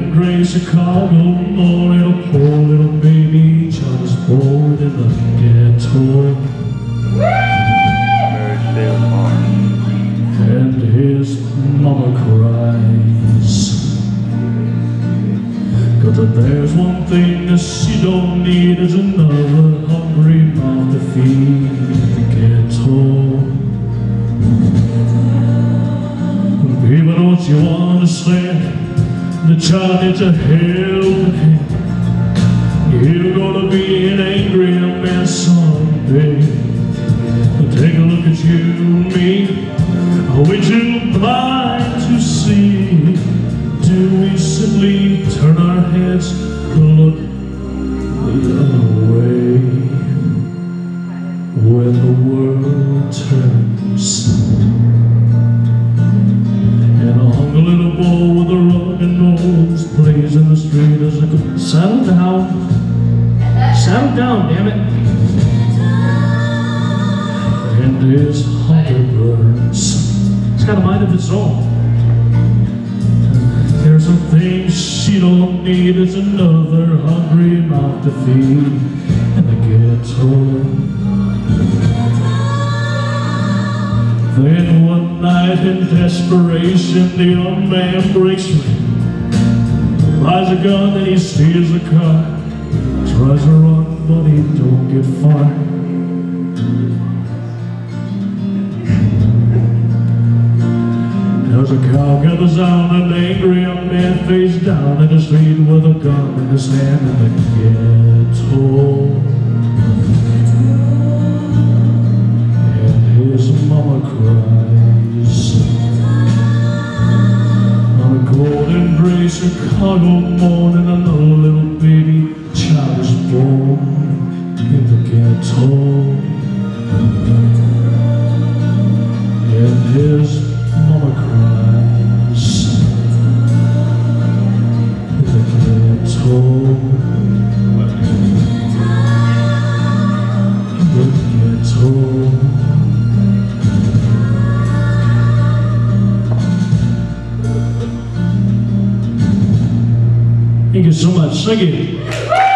in gray Chicago morning, a poor little baby child is born in the ghetto. And his mama cries, 'cause there's one thing that she don't need is another hungry mouth to feed the ghetto. People, don't you understand? The child needs a helping hand. You're gonna be an angry man someday. Take a look at you and me. Are we too blind to see? Do we simply turn our heads and look the other way when the world turns? And a hungry little boy with a rugged nose plays in the street as a good. Settle down, damn it. And his hunger burns. It's got a mind of its own. There's some things she don't need is another hungry mouth to feed in the ghetto. Then one night in desperation, the young man breaks free, buys a gun and he steals a car, tries to run but he don't get far. As a cow gathers on an angry young man face down in the street with a gun in his hand in the ghetto. And his mama cries. On a cold and gray Chicago morning, another little baby child is born in the ghetto. And his mama cries in the ghetto. In the ghetto. Thank you so much. Thank you.